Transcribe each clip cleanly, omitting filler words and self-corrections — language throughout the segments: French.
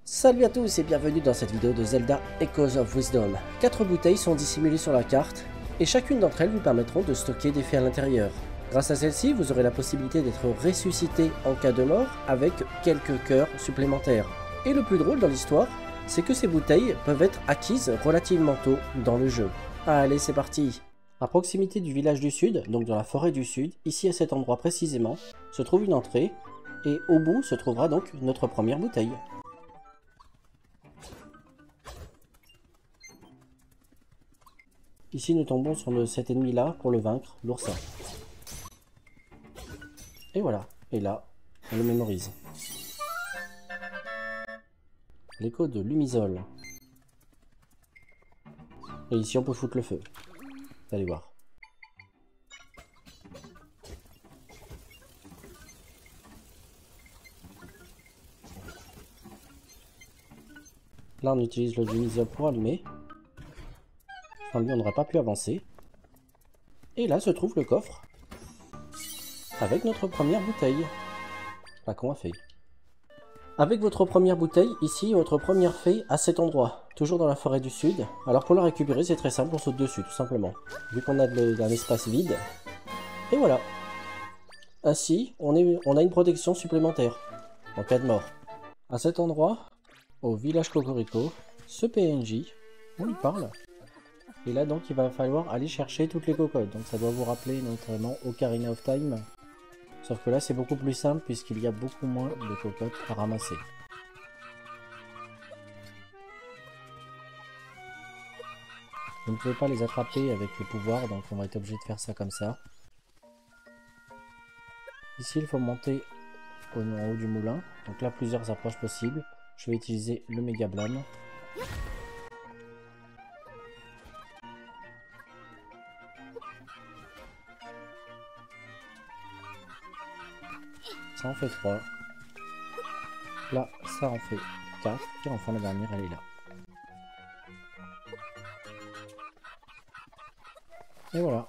Salut à tous et bienvenue dans cette vidéo de Zelda Echoes of Wisdom. 4 bouteilles sont dissimulées sur la carte et chacune d'entre elles vous permettront de stocker des fées à l'intérieur. Grâce à celle-ci, vous aurez la possibilité d'être ressuscité en cas de mort avec quelques cœurs supplémentaires. Et le plus drôle dans l'histoire, c'est que ces bouteilles peuvent être acquises relativement tôt dans le jeu. Allez, c'est parti! À proximité du village du sud, donc dans la forêt du sud, ici à cet endroit précisément, se trouve une entrée et au bout se trouvera donc notre première bouteille. Ici, nous tombons sur cet ennemi-là pour le vaincre, l'oursin. Et voilà. Et là, on le mémorise. L'écho de Lumisol. Et ici, on peut foutre le feu. Vous allez voir. Là, on utilise le Lumisol pour allumer. Sans lui, on n'aurait pas pu avancer. Et là se trouve le coffre. Avec notre première bouteille. Là qu'on a fait. Avec votre première bouteille, ici, votre première fée à cet endroit. Toujours dans la forêt du sud. Alors pour la récupérer, c'est très simple, on saute dessus, tout simplement. Vu qu'on a un espace vide. Et voilà. Ainsi, on a une protection supplémentaire. En cas de mort. À cet endroit, au village Cocorico, ce PNJ, on lui parle. Et là donc il va falloir aller chercher toutes les cocottes, donc ça doit vous rappeler notamment Ocarina of Time. Sauf que là c'est beaucoup plus simple puisqu'il y a beaucoup moins de cocottes à ramasser. Vous ne pouvez pas les attraper avec le pouvoir, donc on va être obligé de faire ça comme ça. Ici il faut monter en haut du moulin, donc là plusieurs approches possibles. Je vais utiliser le Mega Blâme. Ça en fait 3. Là, ça en fait 4. Et enfin la dernière, elle est là. Et voilà.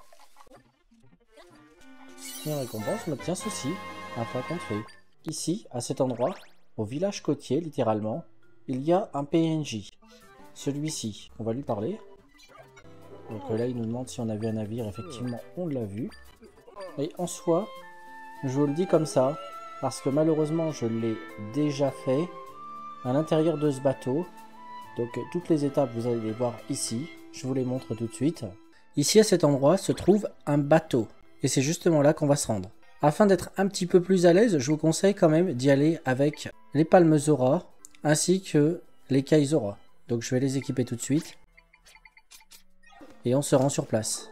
Et en récompense, on obtient ceci. Un flacon de fée. Ici, à cet endroit, au village côtier, littéralement, il y a un PNJ. Celui-ci, on va lui parler. Donc là, il nous demande si on a vu un navire. Effectivement, on l'a vu. Et en soi, je vous le dis comme ça, parce que malheureusement je l'ai déjà fait à l'intérieur de ce bateau. Donc toutes les étapes vous allez les voir ici, je vous les montre tout de suite. Ici à cet endroit se trouve un bateau et c'est justement là qu'on va se rendre. Afin d'être un petit peu plus à l'aise, je vous conseille quand même d'y aller avec les palmes Zora ainsi que les Kai Zora. Donc je vais les équiper tout de suite et on se rend sur place.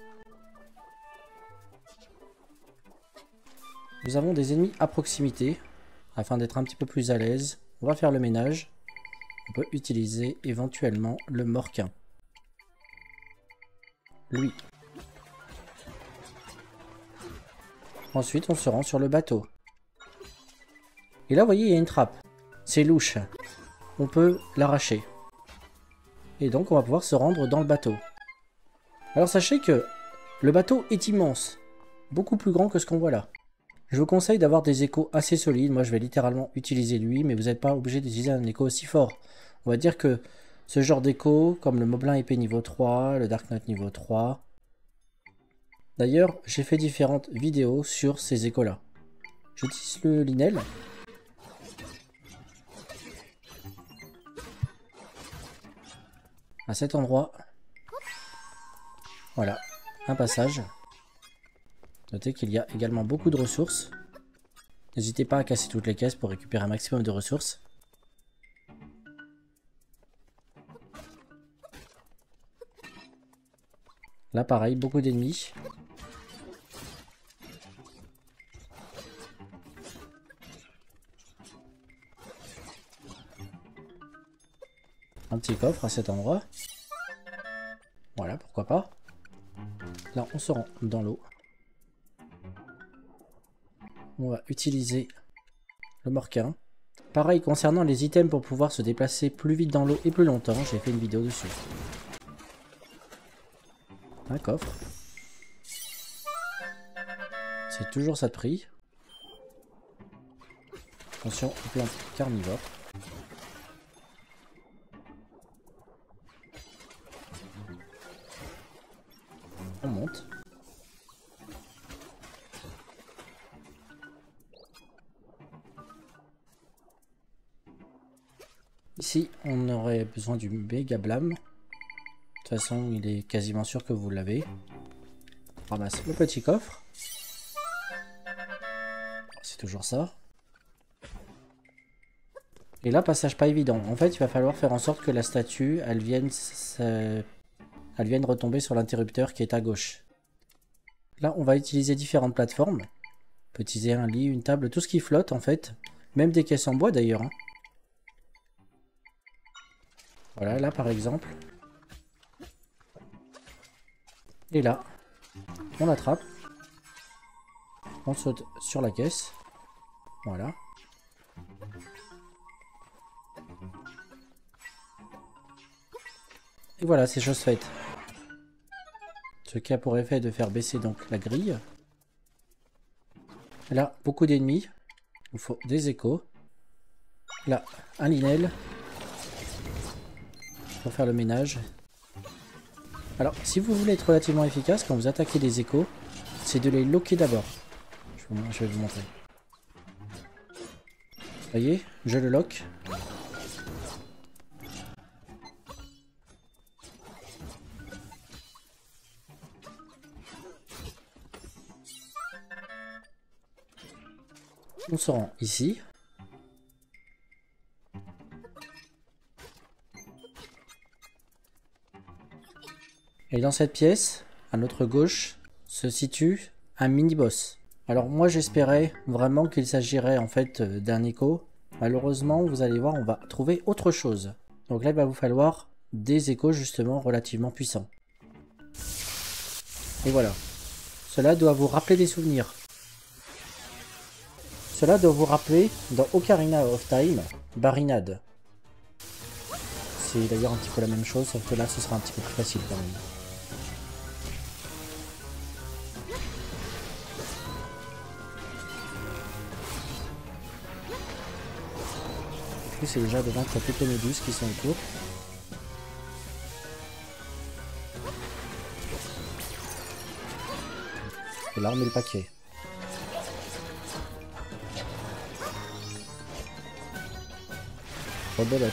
Nous avons des ennemis à proximité. Afin d'être un petit peu plus à l'aise, on va faire le ménage. On peut utiliser éventuellement le Morquin. Lui. Ensuite, on se rend sur le bateau. Et là, vous voyez, il y a une trappe. C'est louche. On peut l'arracher. Et donc, on va pouvoir se rendre dans le bateau. Alors, sachez que le bateau est immense. Beaucoup plus grand que ce qu'on voit là. Je vous conseille d'avoir des échos assez solides. Moi, je vais littéralement utiliser lui, mais vous n'êtes pas obligé d'utiliser un écho aussi fort. On va dire que ce genre d'écho, comme le Moblin épée niveau 3, le Dark Knight niveau 3. D'ailleurs, j'ai fait différentes vidéos sur ces échos-là. J'utilise le Linel. À cet endroit. Voilà, un passage. Notez qu'il y a également beaucoup de ressources. N'hésitez pas à casser toutes les caisses pour récupérer un maximum de ressources. Là pareil, beaucoup d'ennemis. Un petit coffre à cet endroit. Voilà, pourquoi pas. Là, on se rend dans l'eau. On va utiliser le Morquin. Pareil, concernant les items pour pouvoir se déplacer plus vite dans l'eau et plus longtemps, j'ai fait une vidéo dessus. Un coffre. C'est toujours ça de prix. Attention aux plantes carnivores. On monte. Ici, on aurait besoin du méga blâme. De toute façon, il est quasiment sûr que vous l'avez. On ramasse le petit coffre. C'est toujours ça. Et là, passage pas évident. En fait, il va falloir faire en sorte que la statue, elle vienne retomber sur l'interrupteur qui est à gauche. Là, on va utiliser différentes plateformes. On peut utiliser un lit, une table, tout ce qui flotte en fait. Même des caisses en bois d'ailleurs. Hein. Voilà, là par exemple. Et là, on l'attrape. On saute sur la caisse. Voilà. Et voilà, c'est chose faite. Ce qui a pour effet de faire baisser donc la grille. Là, beaucoup d'ennemis. Il faut des échos. Là, un linel. Pour faire le ménage. Alors, si vous voulez être relativement efficace, quand vous attaquez des échos, c'est de les loquer d'abord. Je vais vous montrer. Vous voyez, je le lock. On se rend ici. Et dans cette pièce, à notre gauche, se situe un mini-boss. Alors moi j'espérais vraiment qu'il s'agirait en fait d'un écho. Malheureusement, vous allez voir, on va trouver autre chose. Donc là, il va vous falloir des échos justement relativement puissants. Et voilà. Cela doit vous rappeler des souvenirs. Cela doit vous rappeler dans Ocarina of Time, Barinade. C'est d'ailleurs un petit peu la même chose, sauf que là ce sera un petit peu plus facile quand même. En plus c'est déjà devant qu'il y a toutes les méduses qui sont autour. Et là on met le paquet. Rebelote.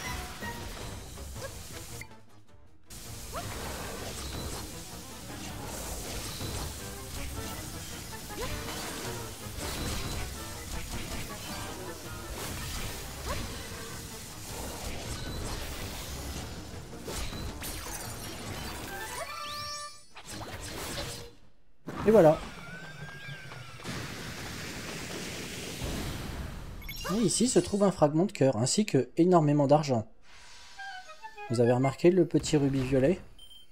Et voilà. Et ici se trouve un fragment de cœur, ainsi que énormément d'argent. Vous avez remarqué le petit rubis violet?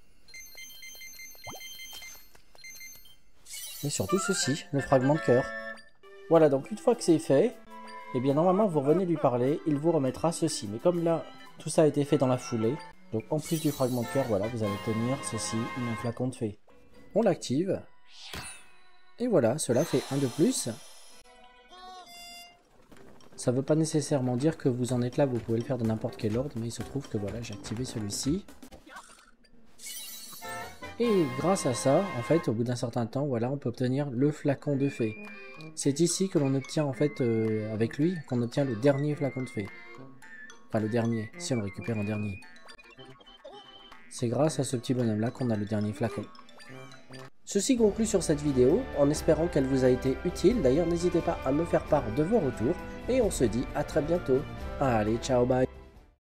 Et surtout ceci, le fragment de cœur. Voilà, donc une fois que c'est fait, eh bien normalement vous revenez lui parler, il vous remettra ceci. Mais comme là, tout ça a été fait dans la foulée, donc en plus du fragment de cœur, voilà, vous allez obtenir ceci, un flacon de fée. On l'active. Et voilà, cela fait un de plus. Ça ne veut pas nécessairement dire que vous en êtes là, vous pouvez le faire dans n'importe quel ordre, mais il se trouve que voilà, j'ai activé celui-ci. Et grâce à ça, en fait, au bout d'un certain temps, voilà, on peut obtenir le flacon de fée. C'est ici que l'on obtient, en fait, avec lui, qu'on obtient le dernier flacon de fée. Enfin, le dernier, si on le récupère en dernier. C'est grâce à ce petit bonhomme-là qu'on a le dernier flacon. Ceci conclut sur cette vidéo, en espérant qu'elle vous a été utile. D'ailleurs, n'hésitez pas à me faire part de vos retours. Et on se dit à très bientôt. Allez, ciao, bye.